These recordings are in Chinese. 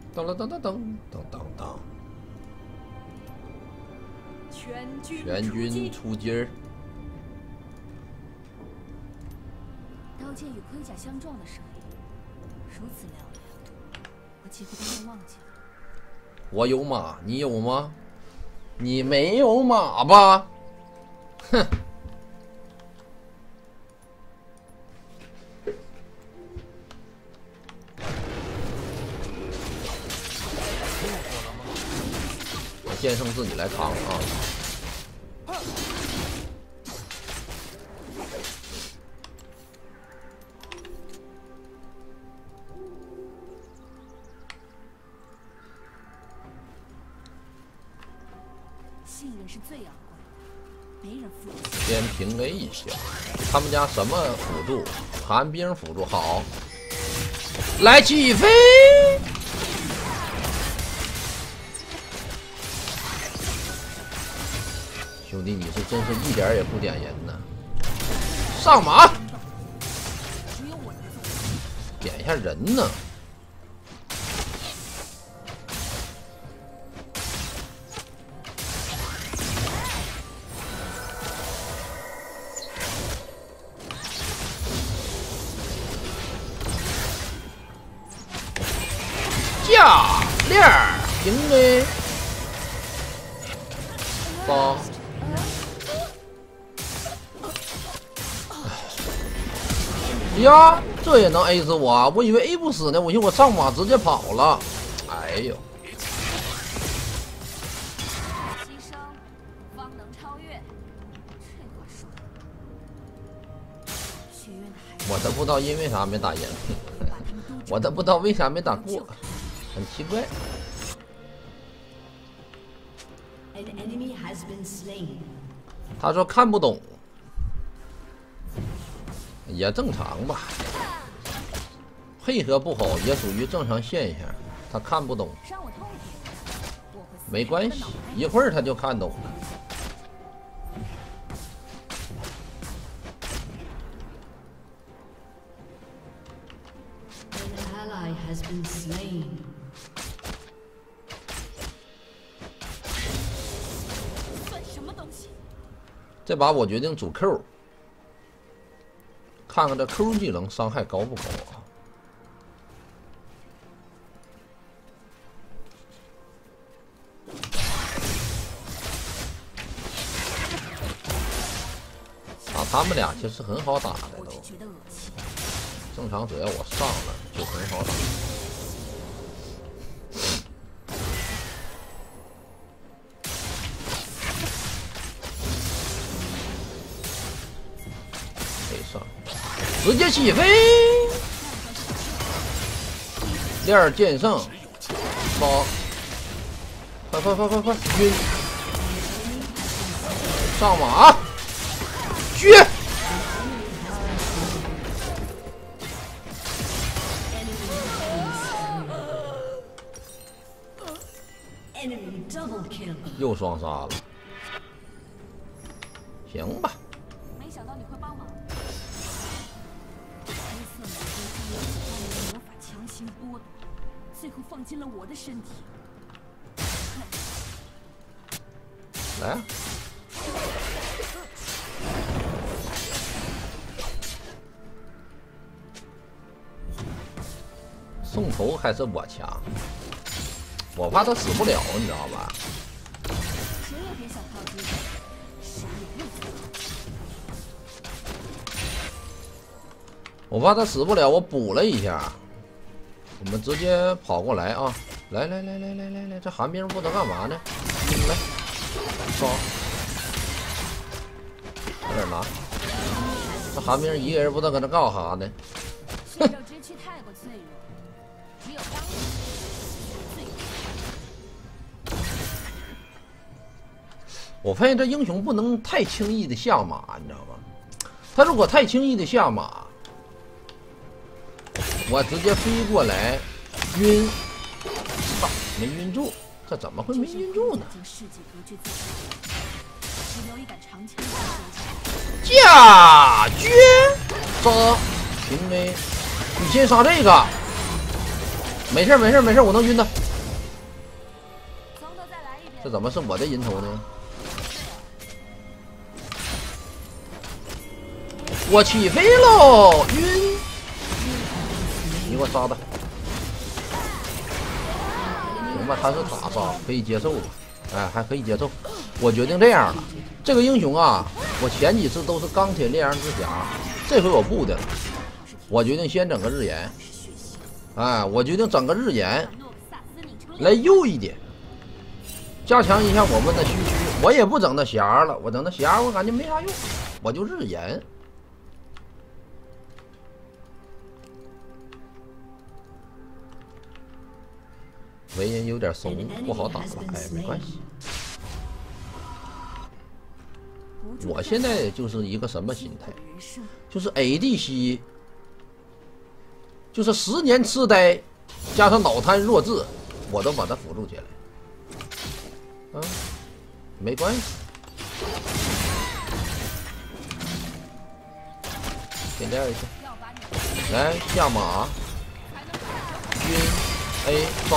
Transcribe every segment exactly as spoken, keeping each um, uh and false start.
噔噔噔噔噔噔噔噔， 全军全军出击儿。 刀剑与盔甲相撞的声音，如此嘹亮，我几乎都要忘记了。 我有马，你有吗？你没有马吧？哼！我剑圣自己来扛啊！ 信任是最昂贵的，没人付得起。 先平 A 一下，他们家什么辅助？寒冰辅助好，来起飞！兄弟，你是真是一点也不点人呐！上马，点一下人呢。价链平 A 八。呀，这也能 A 死我啊！我以为 A 不死呢，我寻思我上马直接跑了。哎呦！ 牺牲方能超越，这话说的。学院的孩子， 我都不知道因为啥没打赢，我都不知道为啥没打过，很奇怪。他说看不懂。也正常吧，配合不好也属于正常现象。他看不懂，没关系，一会儿他就看懂了。这把我决定主 Q。看看这 Q 技能伤害高不高啊？打他们俩其实很好打的都，正常只要我上了就很好打。可以上。直接起飞，链儿剑圣，烧，快快快快快，晕，上马，狙，又双杀了，行吧。 没想到你会帮忙。魔法强行剥夺，最后放进了我的身体。 来啊！送头还是我强，我怕他死不了，你知道吧？ 谁也别想靠近，啥也不知道。 我怕他死不了，我补了一下。我们直接跑过来啊！来来来来来来来，这寒冰不知道干嘛呢？嗯、来，烧，快点拿！这寒冰一个人不知道搁那干啥呢？ 血肉之躯太过脆弱，只有当时最。 我发现这英雄不能太轻易的下马，你知道吗？他如果太轻易的下马，我直接飞过来，晕，操，没晕住，这怎么会没晕住呢？驾绝杀平 A，你先杀这个，没事没事没事，我能晕他。 这怎么是我的人头呢？我起飞喽！晕！你给我杀他！行吧，他是打杀，可以接受吧？哎，还可以接受。我决定这样了，这个英雄啊，我前几次都是钢铁烈阳之匣，这回我不的了。我决定先整个日炎。哎，我决定整个日炎来右一点，加强一下我们的虚虚。我也不整那匣了，我整那匣我感觉没啥用，我就日炎。为人有点怂，不好打了，哎，没关系。我现在就是一个什么心态，就是 A D C， 就是十年痴呆加上脑瘫弱智，我都把它辅助起来。啊，没关系。先练一下，来下马，晕 A 杀。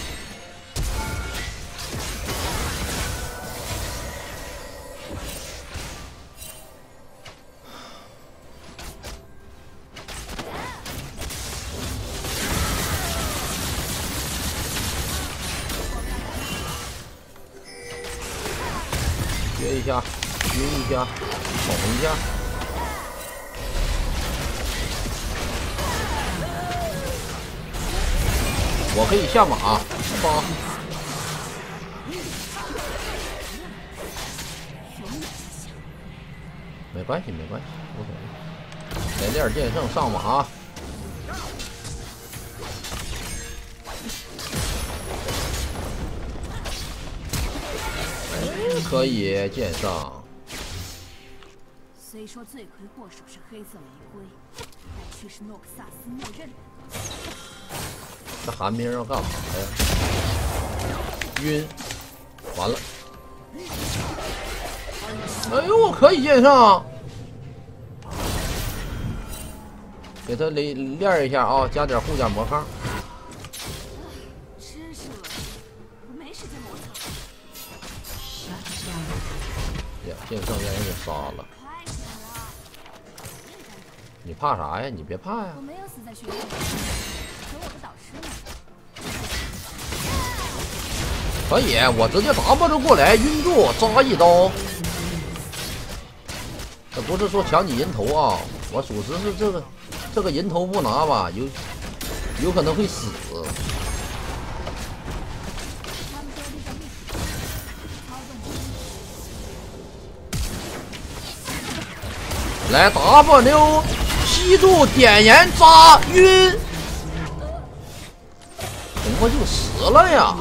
学一下，晕一下，捅一下。我可以下马，八。没关系，没关系，无所谓。来点剑圣上马。可以剑上。 虽说罪魁祸首是黑色玫瑰，但却是诺克萨斯默认的。 这寒冰要干嘛呀？晕，完了。哎呦，我可以剑上，给他练练一下啊，加点护甲魔抗。 知识了，我没时间磨蹭。 呀，剑圣让人给杀了。你怕啥呀？你别怕呀！ 我没有死在学院里，有我的导师呢。 可以，我直接 W 过来，晕住，扎一刀。这不是说抢你人头啊，我属实是这个这个人头不拿吧，有有可能会死。来 W 吸住点燃扎晕，怎么就死了呀？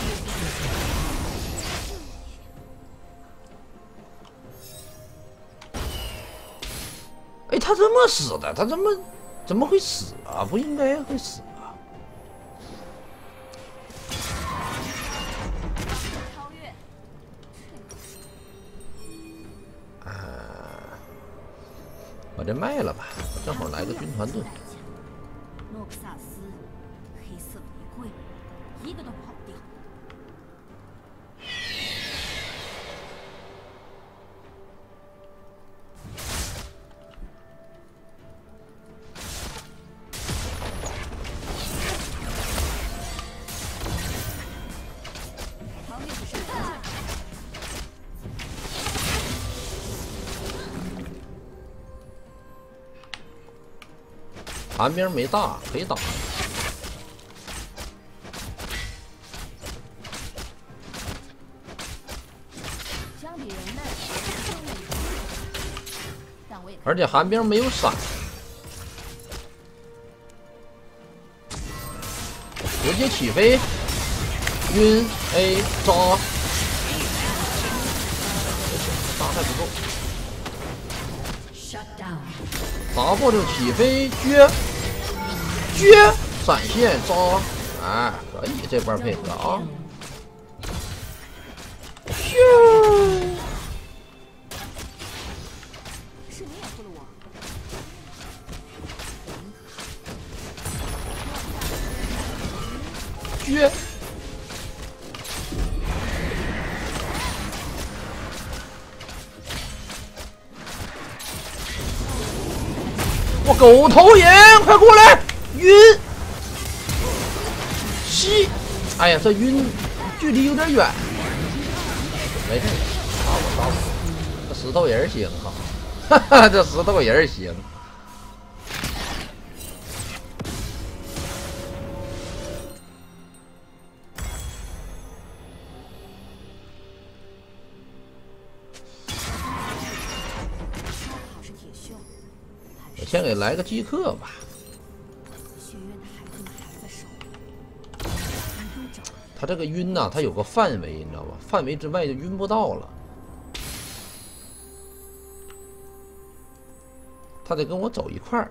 哎，他这么死的，他怎么怎么会死啊？不应该会死啊！ 超越， 啊，把这卖了吧，正好来个军团盾。 诺克萨斯，黑色玫瑰，一个都跑不掉。 寒冰没大，可以打。 相比人类，但我也而且寒冰没有闪，直接起飞，晕 A 扎，伤害不够。W 起飞撅撅闪现扎，哎，可以这波配合啊！咻， 是你掩护了我。 撅， 狗头营，快过来！晕，吸，哎呀，这晕，距离有点远。没事，打我打我，这石头人行哈，哈哈，这石头人行。我先给来个击克吧。他这个晕呐、啊，他有个范围，你知道吧？范围之外就晕不到了。他得跟我走一块儿。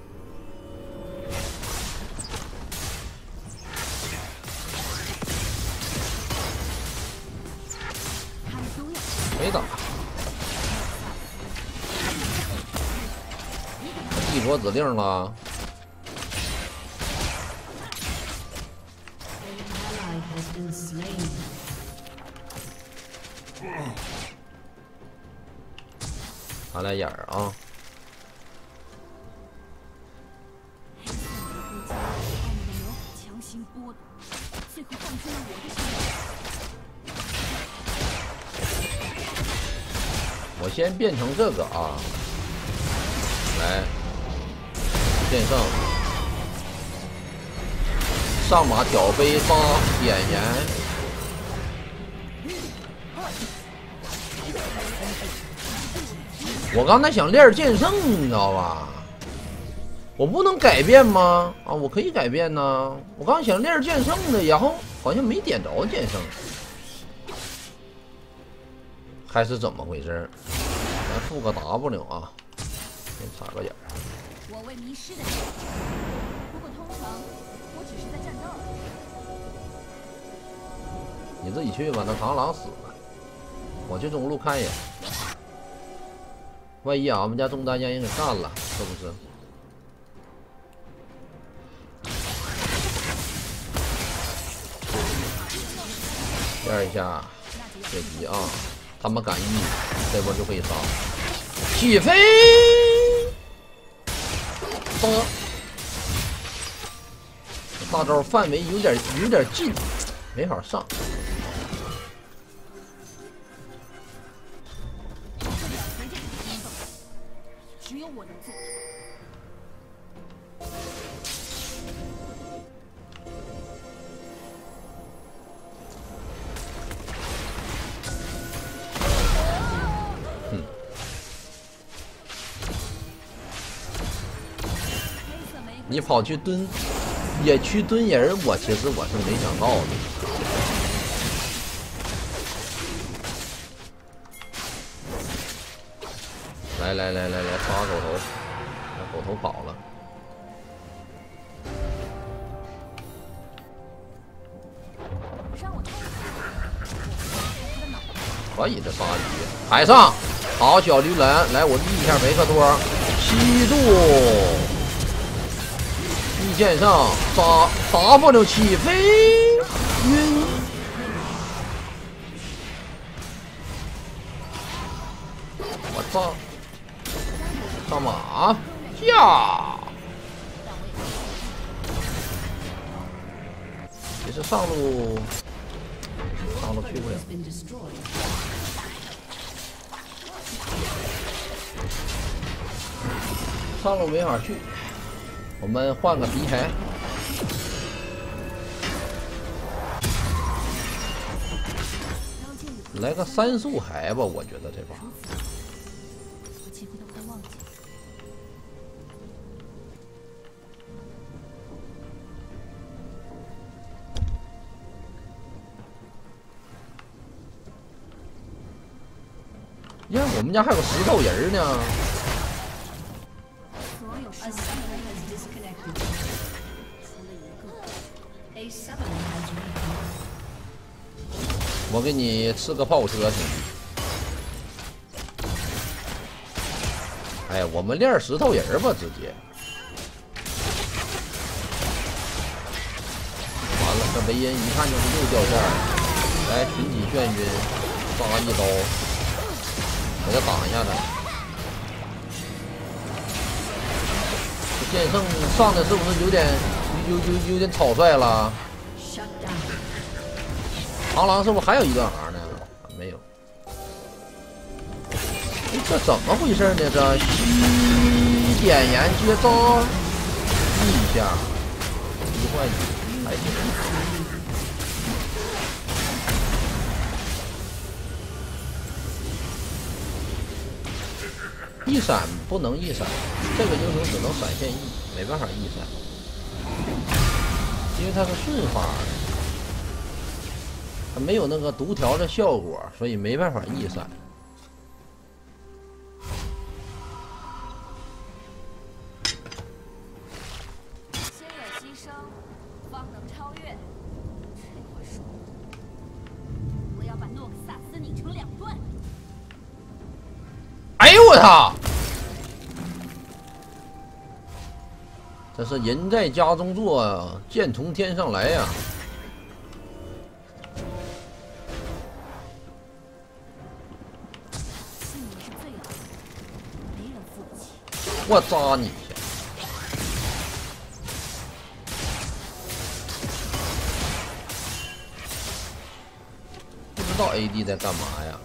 没打。帝国指令了。打俩眼儿啊！我先变成这个啊，来，剑圣，上马挑飞八点燃。我刚才想练剑圣，你知道吧？我不能改变吗？啊，我可以改变呢。我刚想练剑圣的，然后好像没点着剑圣，还是怎么回事？咱附个 W 啊，先插个眼。 我为迷失的人，不过通常我只是在战斗。 你自己去吧，那螳螂死了，我去中路看一眼。万一俺们家中单让人给干了，是不是？练一下血击啊！他们敢一，这波就可以杀。起飞，杀！大招范围有点有点近，没法上。 只有我能做。 嗯。你跑去蹲野区蹲人，我其实我是没想到的。来来来来来，杀狗头，让狗头跑了。可以的，鲨鱼海上，好小驴蓝，来我立一下维克多，七度，一剑上杀 W 起飞，晕。我操！上马下，其实上路上路去不了，上路没法去，我们换个敌台。来个三速海吧，我觉得这把。呀，我们家还有石头人呢。我给你吃个炮车，兄弟。哎，我们练石头人吧，直接。完了，这维恩一看就是又掉线儿。来，群体眩晕，杀一刀。给他挡一下子， 剑圣上的是不是有点有有有点草率了？螳螂是不是还有一段行呢？没有。哎，这怎么回事呢？这吸点燃接招，一下，一换一，还行。一闪不能一闪，这个英雄只能闪现 E， 没办法一闪，因为它是顺发的，它没有那个独条的效果，所以没办法一闪。 先有牺牲，方能超越。这话说，我要把诺克萨斯拧成两段。 哎呦我操！这是人在家中坐，剑从天上来呀、啊！ 信念是最好的，没人付得起。 我扎你一下！不知道 A D 在干嘛呀？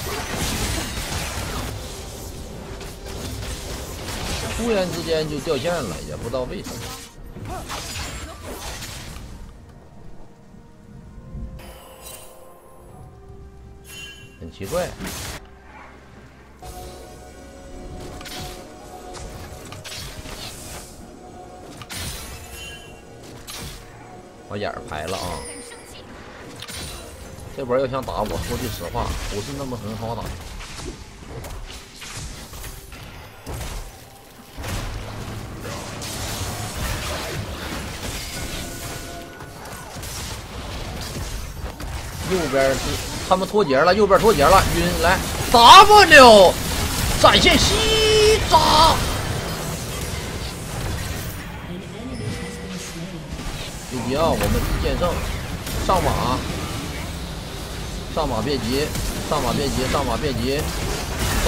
突然之间就掉线了，也不知道为什么。很奇怪。把眼儿排了啊！这波要想打我，说句实话，不是那么很好打。右边是他们脱节了，右边脱节了，晕来 W 展现西扎，别急啊，我们是剑圣，上马，上马别急，上马别急，上马别急，扎，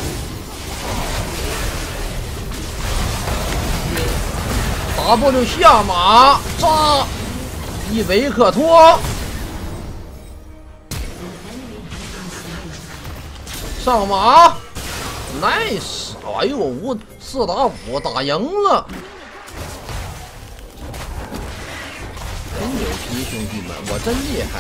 晕 W 下马扎，一维克托。上马 ，nice！ 哎呦，五四打五打赢了，真牛逼，兄弟们，我真厉害！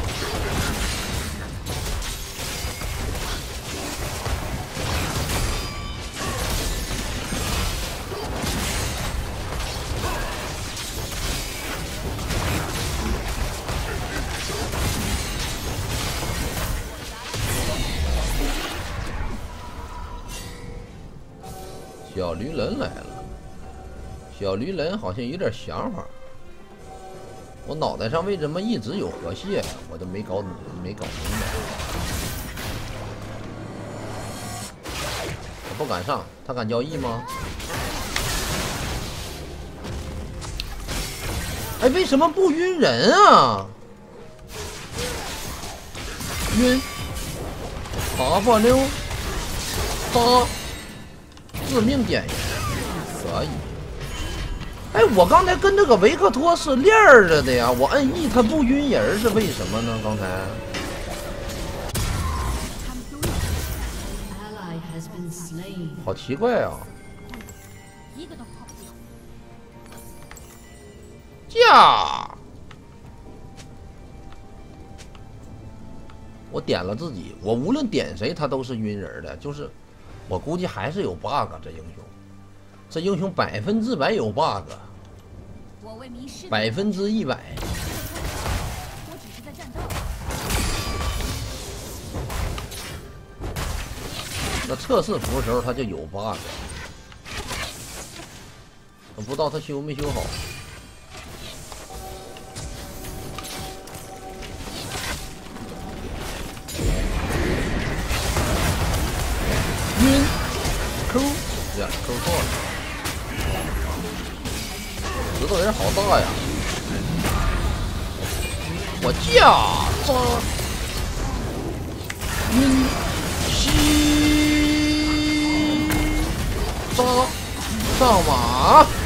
小驴人来了，小驴人好像有点想法。我脑袋上为什么一直有河蟹？我都没搞没搞明白。我不敢上，他敢交易吗？哎，为什么不晕人啊？晕 ，W 八。致命点燃可以。哎，我刚才跟这个维克托是链儿着的呀，我摁 E 它不晕人是为什么呢？刚才好奇怪啊！ 一个都跑不掉。 驾！我点了自己，我无论点谁，他都是晕人的，就是。我估计还是有 bug， 这英雄，这英雄百分之百有 bug， 百分之一百。 我只是在战斗。 那测试服的时候他就有 bug， 我不知道他修没修好。晕 ，Q 呀 ，Q 错了，石头人好大呀！我驾扎晕西扎上马。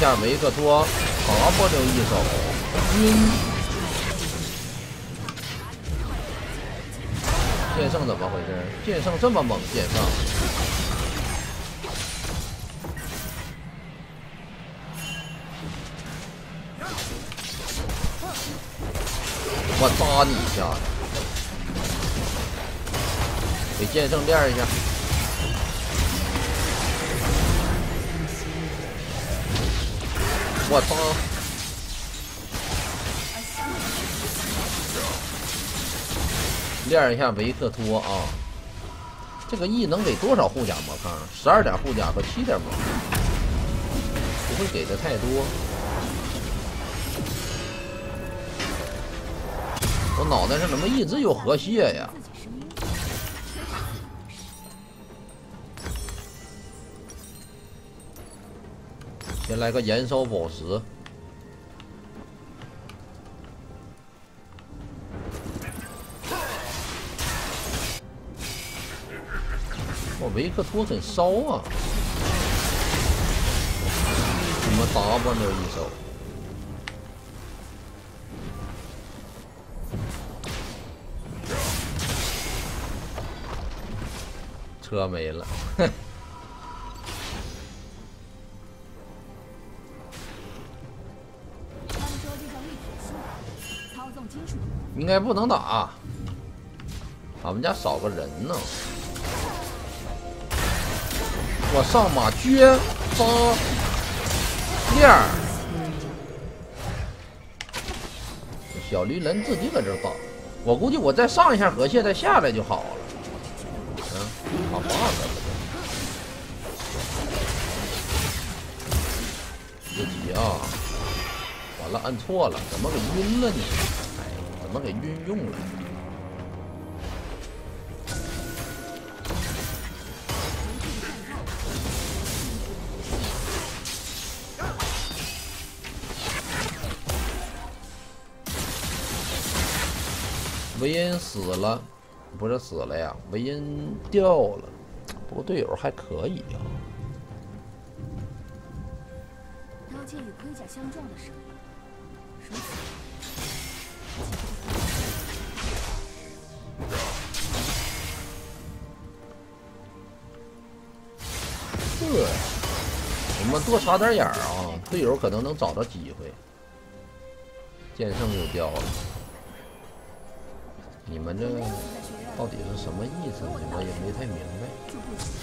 下维克托 W 一手晕。剑圣怎么回事？剑圣这么猛，剑圣。我扎你一下，给剑圣练一下。我操！练一下维克托啊！这个 E 能给多少护甲魔抗？十二点护甲和七点魔抗，不会给的太多。我脑袋上怎么一直有河蟹呀？先来个燃烧宝石。哇，维克托很烧啊！怎么 W 一手？车没了，哼。应该不能打，俺们家少个人呢。我上马撅扎链儿，小驴人自己搁这打，我估计我再上一下河蟹再下来就好了。嗯，打 bug 了。自己啊，完了按错了，怎么给晕了呢？哎，怎么给晕用了？维恩死了，不是死了呀，维恩掉了。不过队友还可以呀、啊。 刀剑与盔甲相撞的声音，如此。 对，我们多插点眼儿啊，队友可能能找着机会。剑圣就掉了。你们这到底是什么意思？我也没太明白。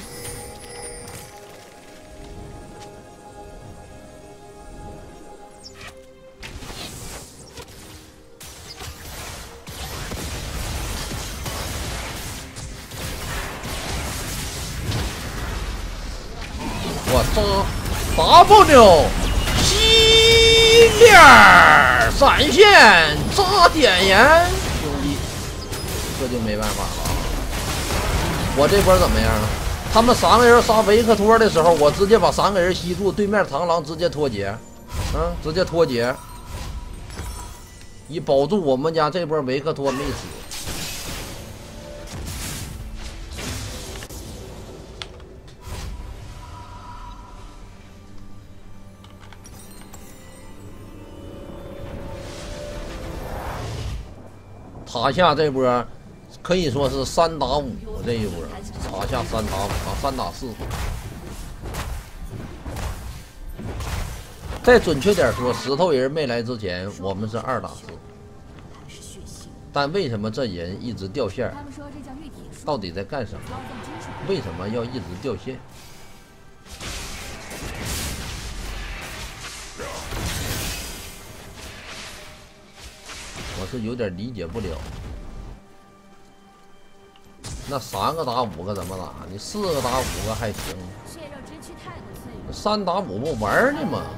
我扎 W 吸链闪现扎点燃。这就没办法了。我这波怎么样？他们三个人杀维克托的时候，我直接把三个人吸住，对面螳螂直接脱节，嗯，直接脱节，以保住我们家这波维克托没死。塔下这波。可以说是三打五这一波，塔下三打五啊，三打四。再准确点说，石头人没来之前，我们是二打四。但为什么这人一直掉线？到底在干什么？为什么要一直掉线？我是有点理解不了。那三个打五个怎么打？你四个打五个还行，三打五不玩呢吗？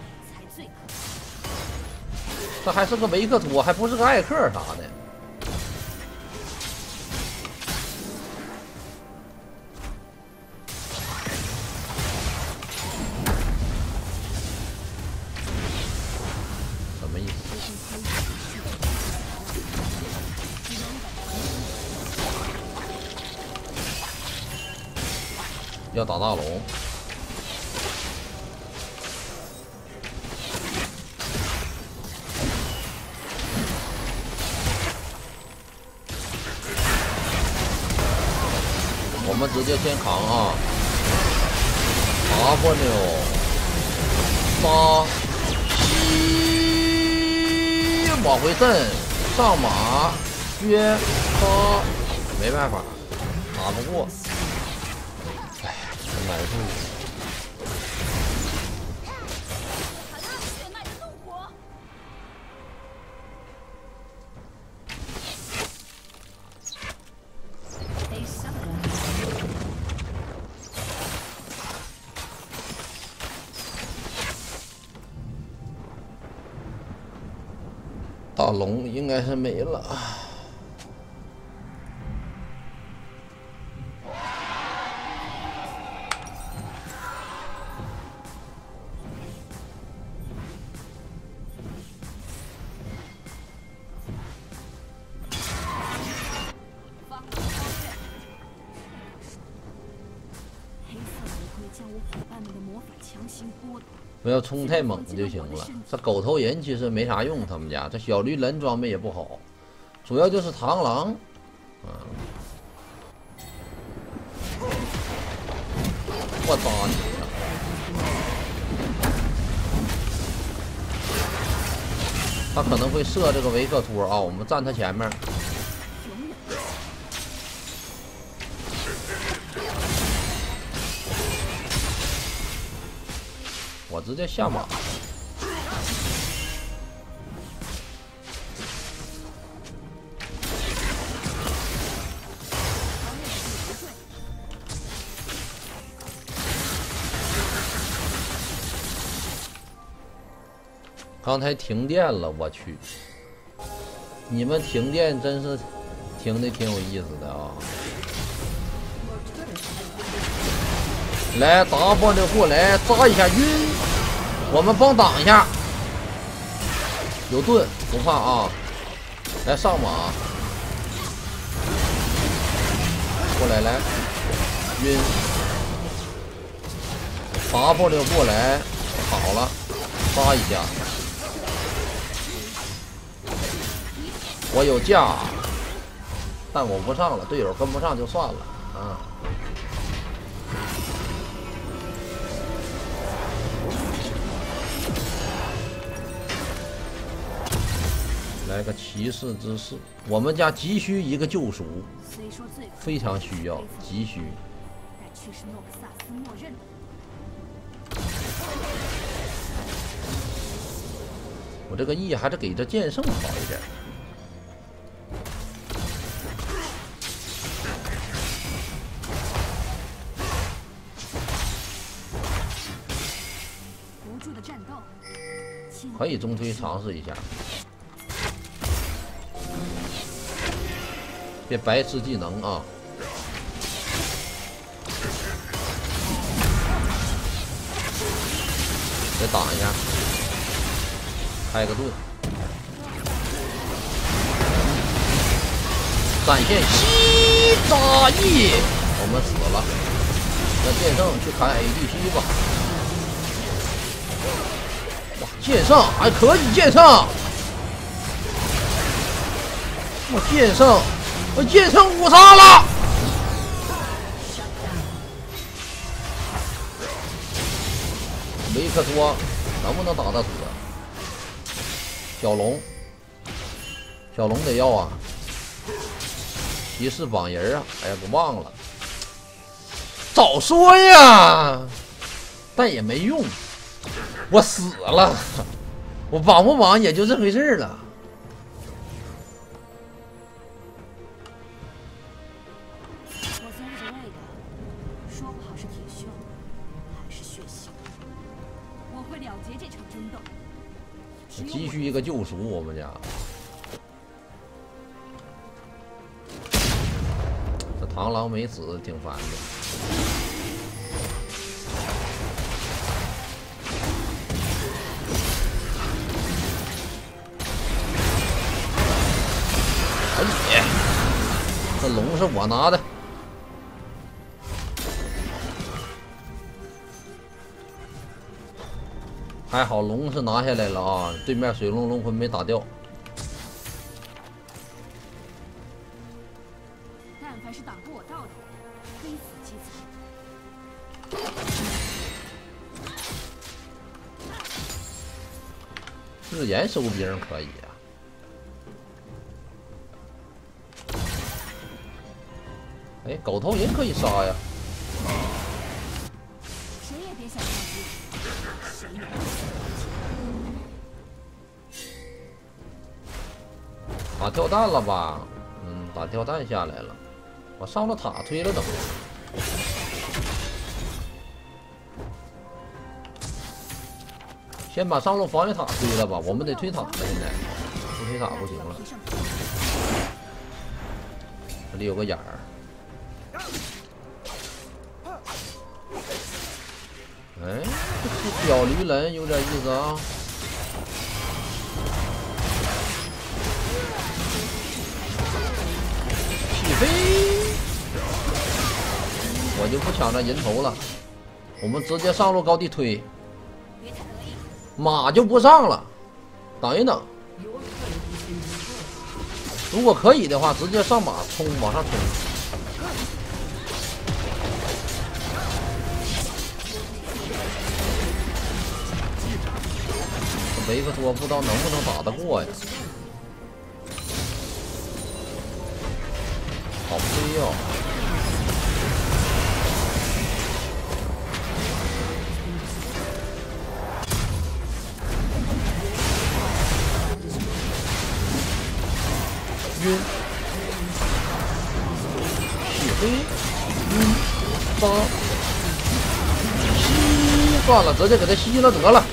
这还是个维克托，还不是个艾克啥的。什么意思？要打大龙， 我们直接先扛啊 ！W 杀西往回震，上马约杀，没办法，打不过。哎呀，真难受。 大龙应该是没了。不要冲太猛就行了。这狗头人其实没啥用，他们家这小绿人装备也不好，主要就是螳螂。啊！我打你了！他可能会射这个维克托啊，我们站他前面。我直接下马。刚才停电了，我去！你们停电真是停的挺有意思的啊！来 W 过来扎一下晕，我们帮挡一下，有盾不怕啊！来上马，过来来晕 ，W 过来好了，扎一下，我有架，但我不上了，队友跟不上就算了啊。来个骑士之士，我们家急需一个救赎，非常需要，急需。我这个 E 还是给这剑圣好一点。可以中推尝试一下。别白吃技能啊！再挡一下，开个盾，展现西扎 E， 我们死了。那剑圣去砍 A D C 吧。哇，剑圣还可以，剑圣，我剑圣。我剑圣五杀了，维克托能不能打得死？小龙，小龙得要啊！骑士绑人啊！哎呀，我忘了，早说呀！但也没用，我死了，我绑不绑也就这回事了。急需一个救赎，我们家这螳螂没死，挺烦的。哎呀，这龙是我拿的。还好龙是拿下来了啊，对面水龙龙魂没打掉。 但凡是挡过我道的， 非死即走。 自研收兵可以啊。哎，狗头人可以杀呀。 谁也别想抗拒，谁也别想打跳弹了吧？嗯，打跳弹下来了。我上了塔推了等。先把上路防御塔推了吧，我们得推塔了，现在不推塔不行了。这里有个眼儿。哎，这小驴人有点意思啊。起飞，我就不抢这人头了，我们直接上路高地推。马就不上了，等一等。如果可以的话，直接上马冲，往上冲。维克多不知道能不能打得过呀？好飞哦！晕，起飞，晕，杀，吸，算了，直接给他吸了得了。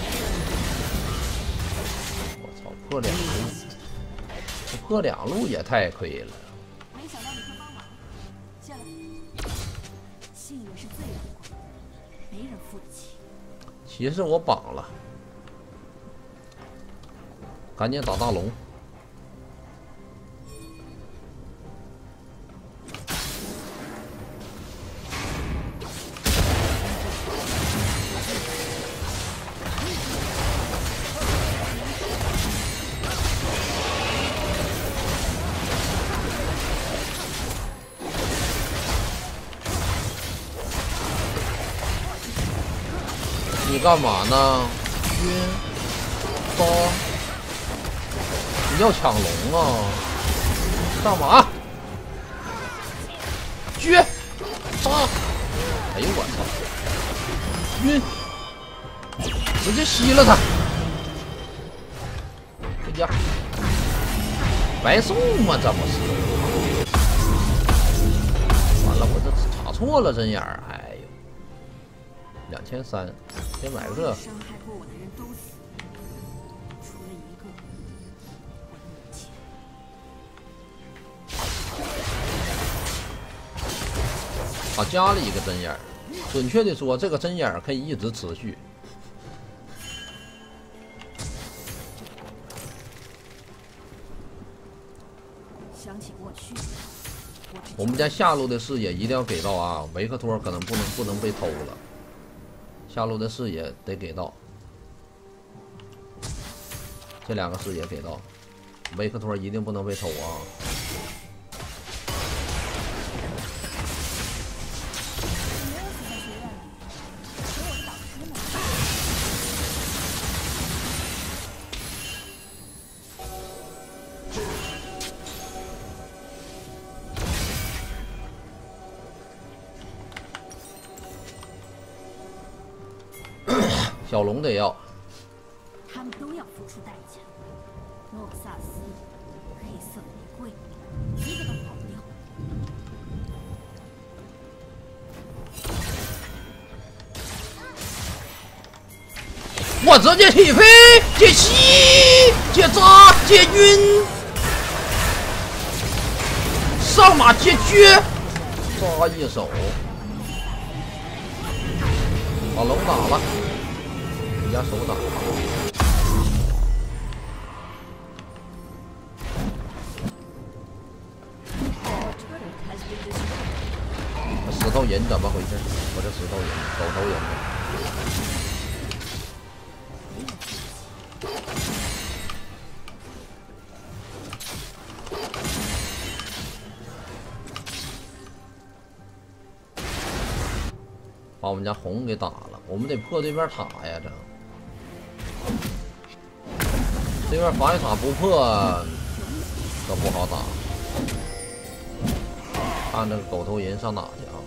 破两路，破两路也太亏了。 没想到你会帮忙，下来。信任是最阳光，没人付得起。 骑士我绑了，赶紧打大龙。你干嘛呢？晕，杀！你要抢龙啊？上马，撅，杀！哎呦我操！晕，直接吸了他。回家，白送吗？这不是？完了，我这查错了针眼儿，哎呦，两千三。先买个这。 伤害过我的人都死，除了一个，我的母亲。 啊，加了一个针眼儿。准确的说，这个针眼儿可以一直持续。 想起过去， 我们家下路的视野一定要给到啊！维克托可能不能不能被偷了。下路的视野得给到，这两个视野给到，维克托一定不能被偷啊！小龙得要， 他们都要付出代价。诺克萨斯，黑色玫瑰，一个都跑不掉。 我直接起飞，接吸，接扎，接晕，上马接撅，抓一手，把龙打了。人家手打了，石头人怎么回事？我这石头人，狗头人。 把我们家红给打了，我们得破对面塔呀！这对面防御塔不破可不好打。看这个狗头人上哪去啊？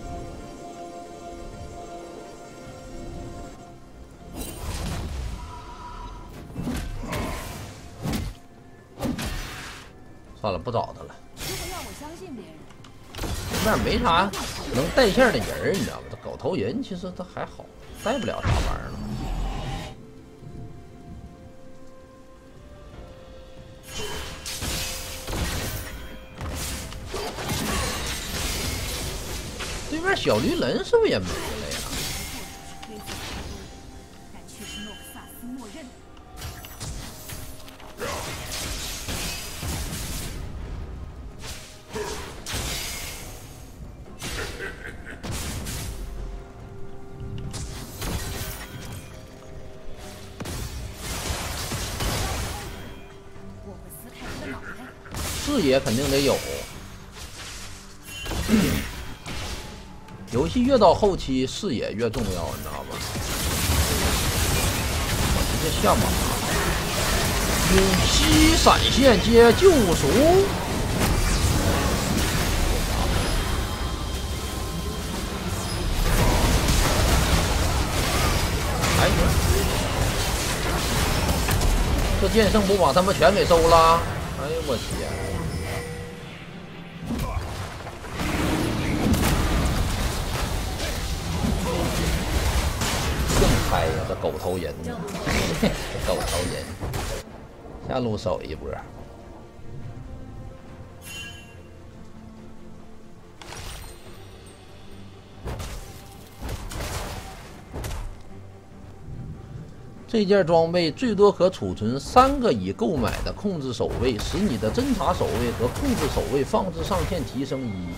算了，不找他了。 如果让我相信别人， 这边没啥能带线的人，你知道吗？这狗头人其实他还好，带不了啥玩意儿了。对面小绿人是不是也没了呀？ 但却是诺克萨斯默认。我会撕开他的脑袋。 视野肯定得有。游戏越到后期，视野越重要，你知道吧？直接下马，允息闪现接救赎。哎，这剑圣不把他们全给收了？哎呦我天！开呀，这狗头人，这狗头人，下路守一波。这件装备最多可储存三个已购买的控制守卫，使你的侦察守卫和控制守卫放置上限提升一。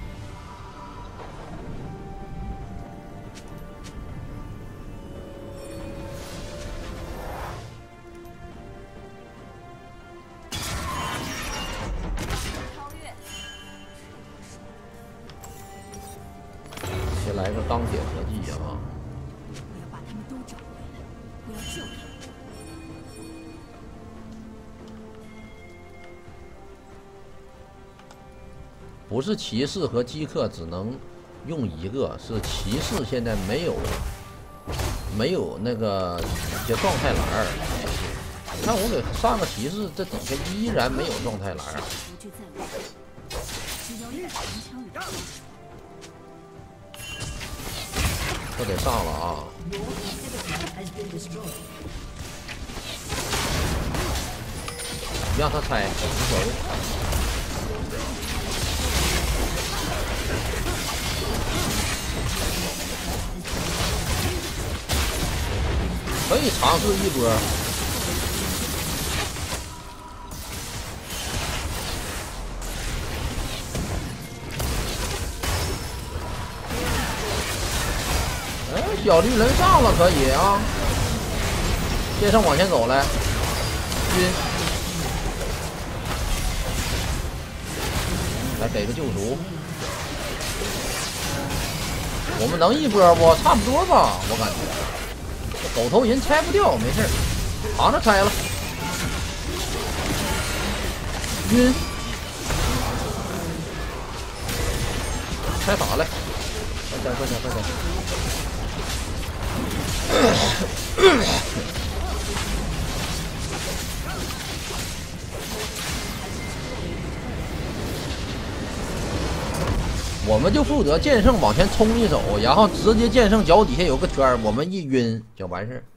先来个钢铁合击啊！ 我要把他们都找回来，我要救他们。 不是骑士和饥客只能用一个，是骑士现在没有没有那个一些状态栏儿。你看我给上个骑士，这底下依然没有状态栏儿。 不惧在外，只要一长枪与高手。 这得上了啊！让他拆，无所谓。可以尝试一波。小绿人上了，可以啊！剑圣往前走来，晕，来给个救赎。我们能一波不？差不多吧，我感觉。这狗头人拆不掉，没事，扛着拆了。晕，拆塔来，快点快点快点！我们就负责剑圣往前冲一手，然后直接剑圣脚底下有个圈，我们一晕就完事儿。